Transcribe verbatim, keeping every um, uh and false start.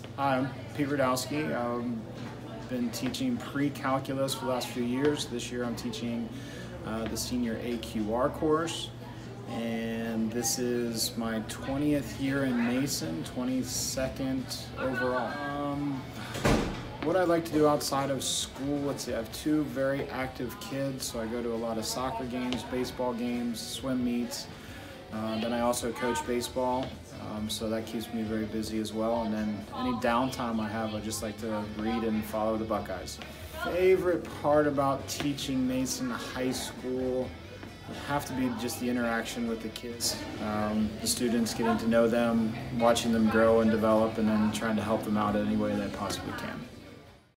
Hi, I'm Pete Radowski. I've been teaching pre-calculus for the last few years. This year I'm teaching uh, the senior A Q R course, and this is my twentieth year in Mason, twenty-second overall. Um, what I like to do outside of school, let's see, I have two very active kids, so I go to a lot of soccer games, baseball games, swim meets. Uh, then I also coach baseball, um, so that keeps me very busy as well. And then any downtime I have, I just like to read and follow the Buckeyes. Favorite part about teaching Mason High School would have to be just the interaction with the kids, um, the students, getting to know them, watching them grow and develop, and then trying to help them out in any way that I possibly can.